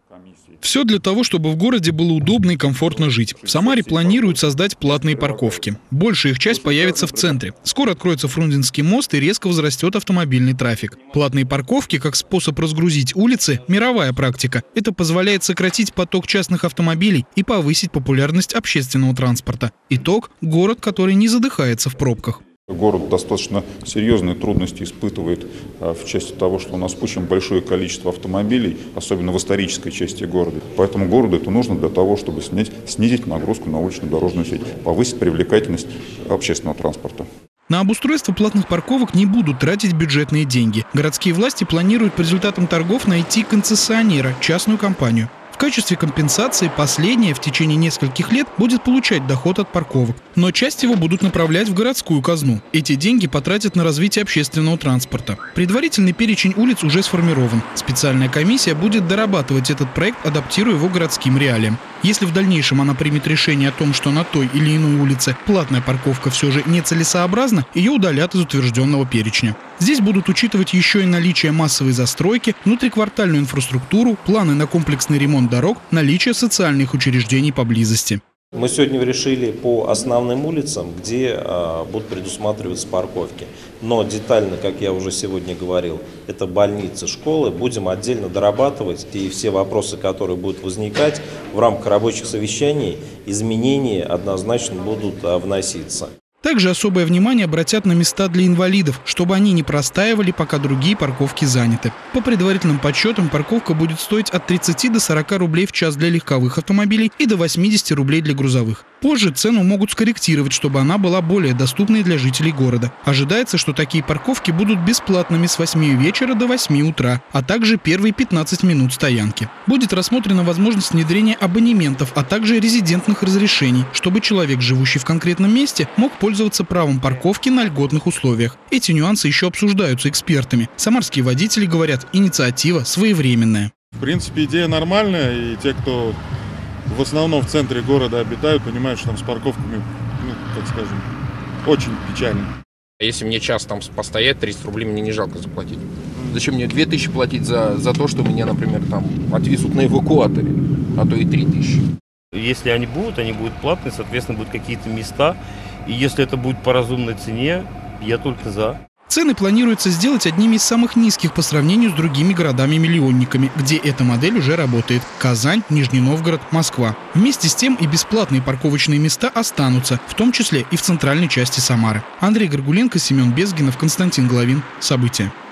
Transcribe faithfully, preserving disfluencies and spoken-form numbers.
Все для того, чтобы в городе было удобно и комфортно жить. В Самаре планируют создать платные парковки. Большая их часть появится в центре. Скоро откроется Фрунзенский мост и резко возрастет автомобильный трафик. Платные парковки как способ разгрузить улицы – мировая практика. Это позволяет сократить поток частных автомобилей и повысить популярность общественного транспорта. Итог – город, который не задыхается в пробках. Город достаточно серьезные трудности испытывает в части того, что у нас очень большое количество автомобилей, особенно в исторической части города. Поэтому городу это нужно для того, чтобы снять, снизить нагрузку на улично-дорожную сеть, повысить привлекательность общественного транспорта. На обустройство платных парковок не будут тратить бюджетные деньги. Городские власти планируют по результатам торгов найти концессионера, частную компанию. В качестве компенсации последняя в течение нескольких лет будет получать доход от парковок, но часть его будут направлять в городскую казну. Эти деньги потратят на развитие общественного транспорта. Предварительный перечень улиц уже сформирован. Специальная комиссия будет дорабатывать этот проект, адаптируя его городским реалиям. Если в дальнейшем она примет решение о том, что на той или иной улице платная парковка все же нецелесообразна, ее удалят из утвержденного перечня. Здесь будут учитывать еще и наличие массовой застройки, внутриквартальную инфраструктуру, планы на комплексный ремонт дорог, наличие социальных учреждений поблизости. Мы сегодня решили по основным улицам, где а, будут предусматриваться парковки. Но детально, как я уже сегодня говорил, это больницы, школы, будем отдельно дорабатывать. И все вопросы, которые будут возникать в рамках рабочих совещаний, изменения однозначно будут а, вноситься. Также особое внимание обратят на места для инвалидов, чтобы они не простаивали, пока другие парковки заняты. По предварительным подсчетам, парковка будет стоить от тридцати до сорока рублей в час для легковых автомобилей и до восьмидесяти рублей для грузовых. Позже цену могут скорректировать, чтобы она была более доступной для жителей города. Ожидается, что такие парковки будут бесплатными с восьми вечера до восьми утра, а также первые пятнадцать минут стоянки. Будет рассмотрена возможность внедрения абонементов, а также резидентных разрешений, чтобы человек, живущий в конкретном месте, мог пользоваться правом парковки на льготных условиях. Эти нюансы еще обсуждаются экспертами. Самарские водители говорят, инициатива своевременная. В принципе, идея нормальная, и те, кто в основном в центре города обитают, понимают, что там с парковками, ну, так скажем, очень печально. Если мне час там постоять, тридцать рублей мне не жалко заплатить. Зачем мне две тысячи платить за, за то, что меня, например, там отвезут на эвакуаторе, а то и три тысячи. Если они будут, они будут платные, соответственно, будут какие-то места. И если это будет по разумной цене, я только за. Цены планируется сделать одними из самых низких по сравнению с другими городами-миллионниками, где эта модель уже работает – Казань, Нижний Новгород, Москва. Вместе с тем и бесплатные парковочные места останутся, в том числе и в центральной части Самары. Андрей Горгуленко, Семен Безгинов, Константин Головин. События.